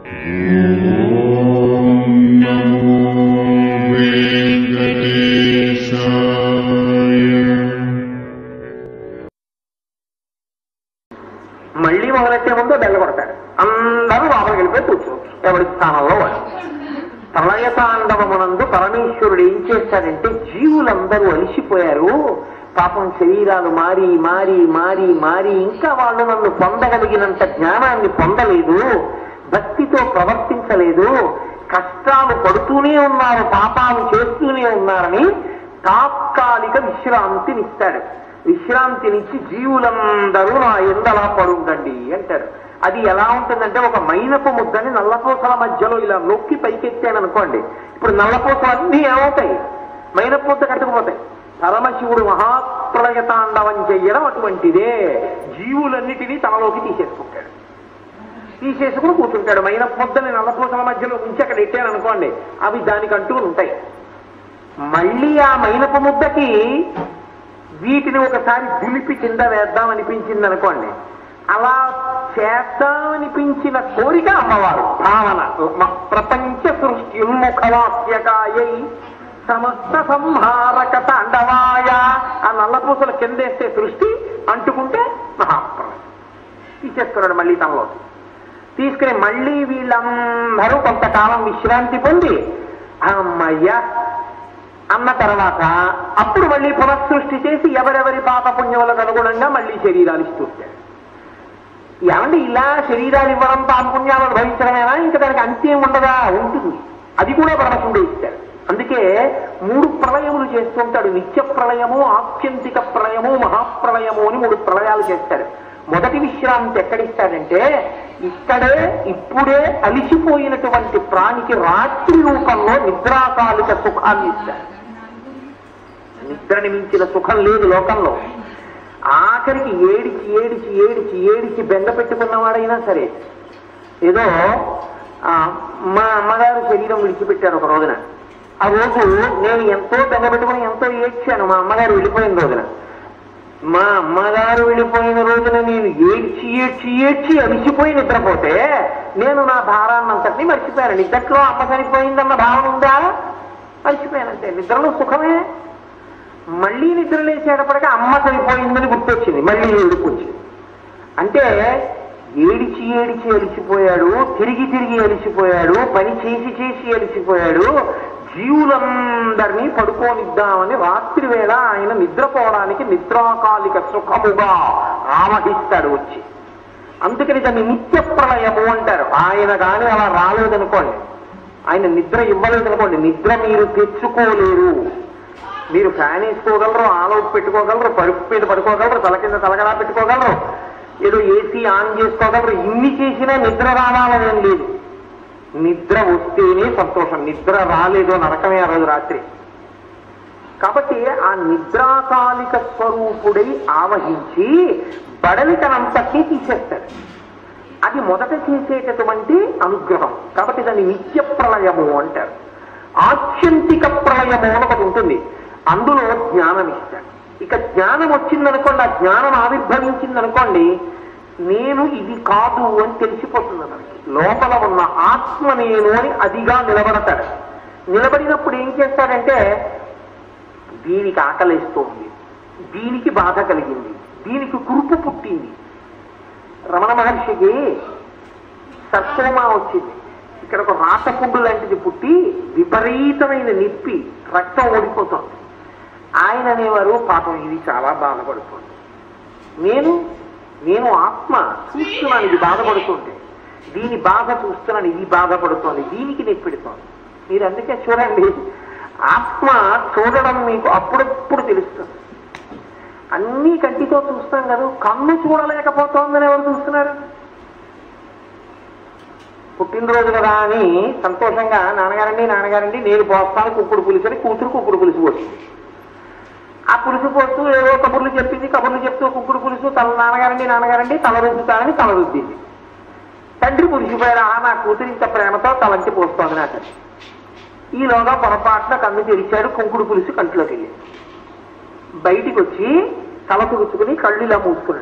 మళ్ళీ మొదలెట్టే ముందు బెల్ల కొడతాడు. అందరూ లోపలికి వెళ్ళిపోయి కూర్చోవచ్చు ఎవరి స్థానంలో వాడు. ప్రళయతాండవమునందు పరమేశ్వరుడు ఏం చేశాడంటే, జీవులందరూ అలిసిపోయారు, పాపం శరీరాలు మారి మారి మారి మారి ఇంకా వాళ్ళు నన్ను పొందగలిగినంత జ్ఞానాన్ని పొందలేదు, భక్తితో ప్రవర్తించలేదు, కష్టాలు పడుతూనే ఉన్నారు, పాపాలు చేస్తూనే ఉన్నారని తాత్కాలిక విశ్రాంతినిస్తాడు. విశ్రాంతినిచ్చి జీవులందరూ నా ఎందలా పడుండండి అంటారు. అది ఎలా ఉంటుందంటే, ఒక మైనపు ముద్దని నల్లపూసల మధ్యలో ఇలా నొక్కి పైకెత్తాను అనుకోండి, ఇప్పుడు నల్లపూసలు అన్నీ ఏమవుతాయి? మైనపు ముద్ద కట్టుకుపోతాయి. పరమశివుడు మహాప్రళయతాండవం చెయ్యడం అటువంటిదే. జీవులన్నిటినీ తనలోకి తీసేసుకుంటాడు, తీసేసుకుని కూర్చుంటాడు. మైనపు ముద్దని నల్లపూసల మధ్యలో ఉంచి అక్కడ ఎట్టాను అనుకోండి, అవి దానికంటూ ఉంటాయి. మళ్ళీ ఆ మైనపు ముద్దకి వీటిని ఒకసారి దులిపి కింద వేద్దాం అనిపించింది అనుకోండి, అలా చేద్దామనిపించిన కోరిక అమ్మవారు భావన. ప్రపంచ సృష్టి ఉన్ముఖవాక్యకాయై సమస్త సంహారక తాండవాయ. ఆ నల్లపూసలు కిందేస్తే సృష్టి, అంటుకుంటే మహాప్రళయం. తీసేస్తున్నాడు మళ్ళీ తనలో. తీసుకుని మళ్ళీ వీళ్ళందరూ కొంతకాలం విశ్రాంతి పొంది అమ్మయ్య అన్న తర్వాత అప్పుడు మళ్ళీ పునఃసృష్టి చేసి ఎవరెవరి పాప పుణ్యములకు అనుగుణంగా మళ్ళీ శరీరాలు ఇస్తుంటాడు. ఏమంటే ఇలా శరీరాలు ఇవ్వడం, పాప పుణ్యాలను భవించడమేనా? ఇంకా దానికి అంత్యం ఉండదా? ఉంటుంది. అది కూడా పరమశివుడే ఇస్తాడు. అందుకే 3 ప్రళయములు చేస్తుంటాడు. నిత్య ప్రళయము, ఆత్యంతిక ప్రళయము, మహాప్రళయము అని 3 ప్రళయాలు చేస్తాడు. మొదటి విశ్రాంతి ఎక్కడిస్తాడంటే, ఇక్కడే ఇప్పుడే అలిసిపోయినటువంటి ప్రాణికి రాత్రి రూపంలో నిద్రాకాలిక సుఖాన్ని ఇస్తాడు. నిద్రని మించిన సుఖం లేదు లోకంలో. ఆఖరికి ఏడిచి ఏడిచి ఏడిచి ఏడిచి బెంగ పెట్టుకున్నవాడైనా సరే, ఏదో మా అమ్మగారు శరీరం విడిచిపెట్టారు ఒక రోజున. ఆ రోజు నేను ఎంతో బెంగ పెట్టుకుని ఎంతో ఏడ్చాను మా అమ్మగారు వెళ్ళిపోయిన రోజున. మా అమ్మగారు వెళ్ళిపోయిన రోజున నేను ఏడ్చి ఏడ్చి ఏడ్చి అలిసిపోయి నిద్రపోతే నేను నా భారాన్నంతటినీ మర్చిపోయాను. నిద్రలో అమ్మ చనిపోయిందన్న భావన ఉందా? మర్చిపోయానంటే. నిద్రలో సుఖమే. మళ్ళీ నిద్ర లేచేటప్పటికీ అమ్మ చనిపోయిందని గుర్తొచ్చింది, మళ్ళీ ఏడుపు వచ్చింది. అంటే ఏడిచి ఏడిచి అలిసిపోయాడు, తిరిగి తిరిగి అలిసిపోయాడు, పని చేసి చేసి అలిసిపోయాడు. జీవులందరినీ పడుకోనిద్దామని రాత్రి వేళ ఆయన నిద్రపోవడానికి నిద్రాకాలిక సుఖముగా ఆవహిస్తాడు వచ్చి. అందుకని దాన్ని నిత్య ప్రళయము అంటారు. ఆయన కానీ అలా రాలేదనుకోండి, ఆయన నిద్ర ఇవ్వలేదనుకోండి, నిద్ర మీరు తెచ్చుకోలేరు. మీరు ఫ్యాన్ వేసుకోగలరు, ఆల్అవుట్ పెట్టుకోగలరు, పరుపు మీద పడుకోగలరు, తల కింద తలగలా పెట్టుకోగలరు, ఏదో ఏసీ ఆన్ చేసుకోగలరు. ఇన్ని చేసినా నిద్ర రావాలనేం లేదు. నిద్ర వస్తేనే సంతోషం. నిద్ర రాలేదో నరకమే ఆ రోజు రాత్రి. కాబట్టి ఆ నిద్రాకాలిక స్వరూపుడై ఆవహించి బడలితనంతకీ తీసేస్తాడు. అది మొదట చేసేటటువంటి అనుగ్రహం. కాబట్టి దాన్ని నిత్య ప్రళయము అంటారు. ఆత్యంతిక ప్రళయము అని ఒకటి ఉంటుంది, అందులో జ్ఞానం ఇస్తాడు. ఇక జ్ఞానం వచ్చిందనుకోండి, ఆ జ్ఞానం ఆవిర్భవించిందనుకోండి, నేను ఇది కాదు అని తెలిసిపోతుంది. మనకి లోపల ఉన్న ఆత్మ నేను అని అదిగా నిలబడతాడు. నిలబడినప్పుడు ఏం చేస్తాడంటే, దీనికి ఆకలిస్తోంది, దీనికి బాధ కలిగింది, దీనికి కురుపు పుట్టింది. రమణ మహర్షికి సర్కోమా వచ్చింది. ఇక్కడ ఒక రాతపుండు లాంటిది పుట్టి విపరీతమైన నిప్పి రక్తం ఓడిపోతుంది. ఆయన అనేవారు, పాపం ఇది చాలా బాధపడుతుంది, నేను ఆత్మ చూస్తున్నాను ఇది బాధపడుతుంటే, దీని బాధ చూస్తున్నాను ఇది బాధపడుతోంది, దీనికి నొప్పెడుతోంది. మీరు అందుకే చూడండి, ఆత్మ చూడడం మీకు అప్పుడప్పుడు తెలుస్తుంది. అన్నీ కంటితో చూస్తాం కదా, కన్ను చూడలేకపోతోందని ఎవరు చూస్తున్నారు? పుట్టినరోజు కదా అని సంతోషంగా నాన్నగారండి నేను పోస్తాను కుక్కుడు పులుసు అని కూతురు కుక్కుడు పులుసు పోస్తుంది. ఆ పులుసు పోస్తూ ఏవో కబుర్లు చెప్పింది, కబుర్లు చెప్తూ కుక్కుడు పులుసు నాన్నగారండి తల రుద్దుతానని తల రుద్దింది. తండ్రి పులిసిపోయాడు, నా కూతురు ఇంత ప్రేమతో తలంటి పోస్తోంది నాకు. ఈలోగా పొరపాటున కన్ను తెరిచాడు, కుంకుడు పులుసు కంట్లోకి వెళ్ళింది. బయటికి వచ్చి తల తుడుచుకుని కళ్ళు ఇలా మూసుకున్నాడు.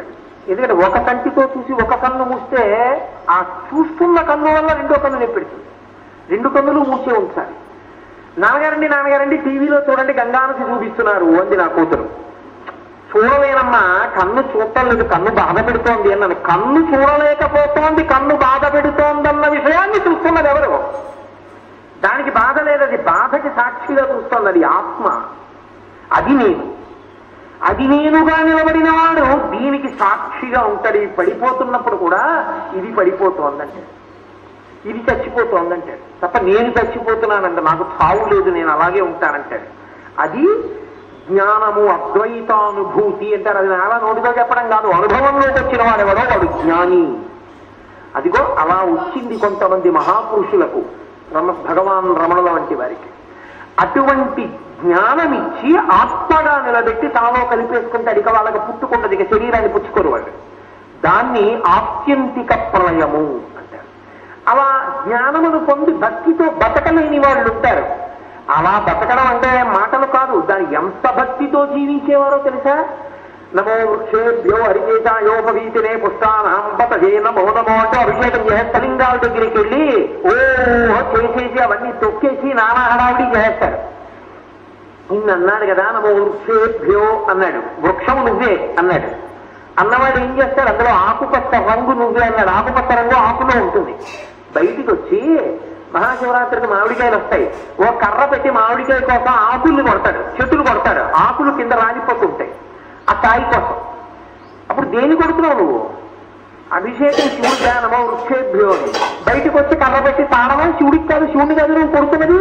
ఎందుకంటే ఒక కంటితో చూసి ఒక కన్ను మూస్తే ఆ చూస్తున్న కన్ను వల్ల రెండో కన్ను నొప్పెడుతుంది. రెండు కన్నులు మూసే ఉంచాలి. నాన్నగారండి టీవీలో చూడండి గంగానసి చూపిస్తున్నారు అంది నా కూతురు. చూడలేనమ్మా, కన్ను చూడటం లేదు, కన్ను బాధ పెడుతోంది అన్నాను. కన్ను చూడలేకపోతోంది, కన్ను బాధ పెడుతోందన్న విషయాన్ని చూస్తున్నది ఎవరు? దానికి బాధ లేదు, అది బాధకి సాక్షిగా చూస్తోంది. అది ఆత్మ, అది నేను. అది నేనుగా నిలబడిన వాడు దీనికి సాక్షిగా ఉంటాడు. ఇది పడిపోతున్నప్పుడు కూడా ఇది పడిపోతోందంటే, ఇది చచ్చిపోతోందంటాడు తప్ప నేను చచ్చిపోతున్నానంటే నాకు చావు లేదు, నేను అలాగే ఉంటానంటాడు. అది జ్ఞానము, అద్వైతానుభూతి అంటారు. అది అలా నోటితో చెప్పడం కాదు, అనుభవంలోకి వచ్చిన వాడెవడో వాడు జ్ఞాని. అదిగో అలా వచ్చింది కొంతమంది మహాపురుషులకు, భగవాన్ రమణుల వంటి వారికి. అటువంటి జ్ఞానమిచ్చి ఆత్మగా నిలబెట్టి తాలో కలిపేసుకుంటే ఇక వాళ్ళకి పుట్టుకుంటది, ఇక శరీరాన్ని పుచ్చుకోరు వాళ్ళు. దాన్ని ఆత్యంతిక ప్రళయము అంటారు. అలా జ్ఞానమును పొంది భక్తితో బతకలేని వాళ్ళు ఉంటారు. అలా బతకడం అంటే మాటలు కాదు, దాన్ని ఎంత భక్తితో జీవించేవారో తెలుసా? నమో వృక్షేభ్యో హరికేశాయోపవీతినే పుష్టానాం పతజే నమో నమో అంటూ అభిషేకం స్థలింగాల దగ్గరికి వెళ్ళి చేసేసి అవన్నీ తొక్కేసి నానా హడావిడి చేస్తారు. అన్నాడు కదా, నమో వృక్షేభ్యో అన్నాడు, వృక్షము నువ్వే అన్నాడు. అన్నవాడు ఏం చేస్తాడు, అందులో ఆకుపచ్చ రంగు నువ్వే అన్నాడు. ఆకుపచ్చ రంగు ఆకులో ఉంటుంది. బయటికి వచ్చి మహాశివరాత్రికి మామిడికాయలు వస్తాయి, ఓ కర్ర పెట్టి మామిడికాయ కోసం ఆకుల్ని కొడతాడు, చెట్టులు కొడతాడు, ఆకులు కింద రాలిపోతుంటాయి ఆ కాయ కోసం. అప్పుడు దేని కొడుతున్నావు నువ్వు? అభిషేకం శివుడిగా నమో వృక్షేభ్యో అని. బయటకు వచ్చి కర్ర పెట్టి తాడమా శివుడికి కాదు, శివుని కాదు నువ్వు కొడుతున్నది.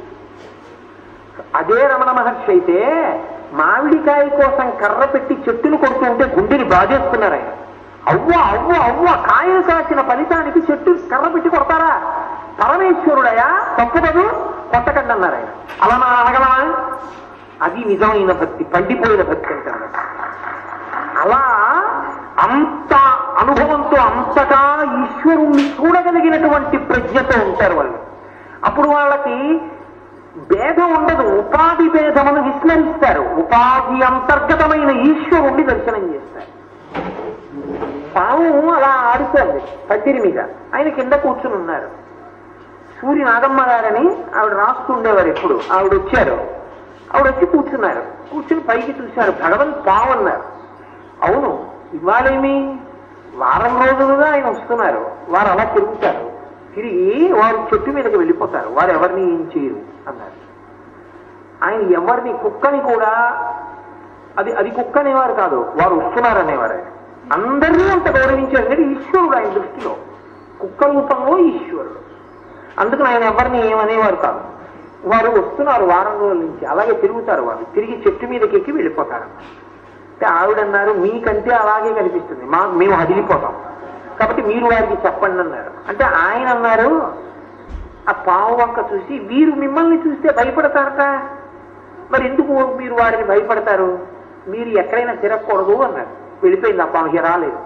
అదే రమణ మహర్షి అయితే మామిడికాయ కోసం కర్ర పెట్టి చెట్టును కొడుతూ ఉంటే గుండెని బాధేస్తున్నారు ఆయన. అవ్వ కాయలు కాసిన ఫలితానికి చెట్టు కర్ర పెట్టి కొడతారా? పరమేశ్వరుడయా, తప్పుదదు, కొట్టకండి అన్నారు ఆయన. అలా నా అనగలమా? అది నిజమైన భక్తి, పండిపోయిన భక్తి అంటారు. అలా అంత అనుభవంతో అంతగా ఈశ్వరుణ్ణి చూడగలిగినటువంటి ప్రజ్ఞతో ఉంటారు వాళ్ళు. అప్పుడు వాళ్ళకి భేదం ఉండదు, ఉపాధి భేదమును విస్మరిస్తారు. ఉపాధి అంతర్గతమైన ఈశ్వరుణ్ణి దర్శనం చేస్తారు. పాము అలా ఆడుతోంది పత్తిరి మీద, ఆయన కింద కూర్చుని ఉన్నారు. సూర్య నాగమ్మ గారని ఆవిడ రాస్తుండేవారు ఎప్పుడు. ఆవిడ వచ్చి కూర్చున్నారు. కూర్చుని పైకి చూశారు. భగవన్ పాము అన్నారు. అవును, ఇవాళేమి వారం రోజులుగా ఆయన వస్తున్నారు. వారు అలా తిరుగుతారు, తిరిగి వారు చెట్టు మీదకి వెళ్ళిపోతారు, వారు ఎవరిని ఏం చేయరు అన్నారు. ఆయన ఎవరిని, కుక్కని కూడా అది కుక్క అనేవారు కాదు, వారు వస్తున్నారు అనేవారు. అందరినీ అంత గౌరవించారు. అంటే ఈశ్వరుడు ఆయన దృష్టిలో, కుక్క రూపంలో ఈశ్వరుడు. అందుకని ఆయన ఎవరిని ఏమనేవారు కాదు. వారు వస్తున్నారు వారం రోజుల నుంచి, అలాగే తిరుగుతారు. వాళ్ళు తిరిగి చెట్టు మీదకి ఎక్కి వెళ్ళిపోతారు. అంటే ఆవిడన్నారు, మీకంటే అలాగే కనిపిస్తుంది, మేము హదిలిపోతాం, కాబట్టి మీరు వారికి చెప్పండి అన్నారు. అంటే ఆయన అన్నారు, ఆ పాము వంక చూసి, వీరు మిమ్మల్ని చూస్తే భయపడతారట, మరి ఎందుకు మీరు వారిని భయపడతారు? మీరు ఎక్కడైనా తిరగకూడదు అన్నారు. వెళ్ళిపోయింది ఆ పాము, రాలేదు.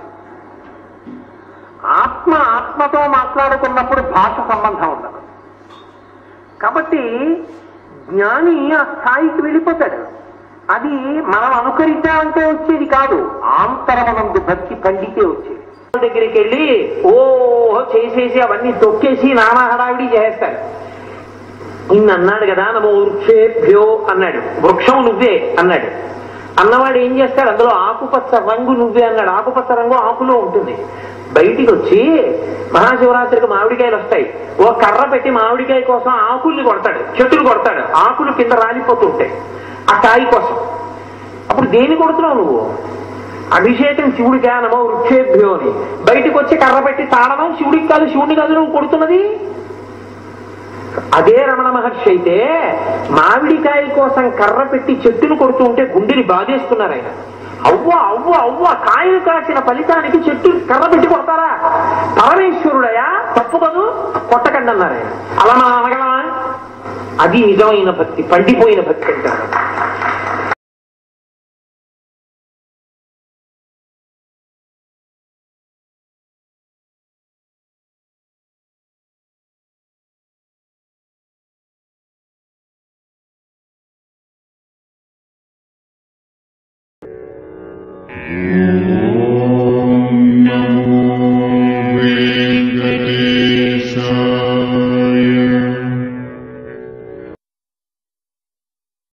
ఆత్మతో మాట్లాడుకున్నప్పుడు భాష సంబంధం ఉండదు. కాబట్టి జ్ఞాని ఆ స్థాయికి వెళ్ళిపోతాడు. అది మనం అనుకరించాలంటే వచ్చేది కాదు, ఆంతరమనందు భక్తి పండితే వచ్చేది. దగ్గరికి వెళ్ళి చేసేసి అవన్నీ తొక్కేసి నానా హడావిడి చేస్తాడు. అన్నాడు కదా, నమో వృక్షేభ్యో అన్నాడు, వృక్షం నువ్వే అన్నాడు. అన్నవాడు ఏం చేస్తాడు, అందులో ఆకుపచ్చ రంగు నువ్వే అన్నాడు. ఆకుపచ్చ రంగు ఆకులో ఉంటుంది. బయటికి వచ్చి మహాశివరాత్రికి మామిడికాయలు వస్తాయి, ఓ కర్ర పెట్టి మామిడికాయ కోసం ఆకుల్ని కొడతాడు, చెట్టులు కొడతాడు, ఆకులు కింద రాలిపోతుంటాయి ఆ కాయ కోసం. అప్పుడు దేని కొడుతున్నావు నువ్వు? అభిషేకం శివుడిగా నమో వృక్షేభ్యో అని. బయటికి వచ్చి కర్ర పెట్టి తాడమా శివుడికి కాదు, శివుడిని కాదు నువ్వు కొడుతున్నది. అదే రమణ మహర్షి అయితే మామిడికాయ కోసం కర్ర పెట్టి చెట్టును కొడుతూ ఉంటే గుండెని బాధేస్తున్నారు ఆయన. అవ్వ కాయలు కాసిన ఫలితానికి చెట్టు కర్ర పెట్టి కొడతారా? పరమేశ్వరుడయా, తప్పు కదూ, కొట్టకండి అన్నారు ఆయన. అలా మనం అనగలమా? అది నిజమైన భక్తి, పండిపోయిన భక్తి అంటారు.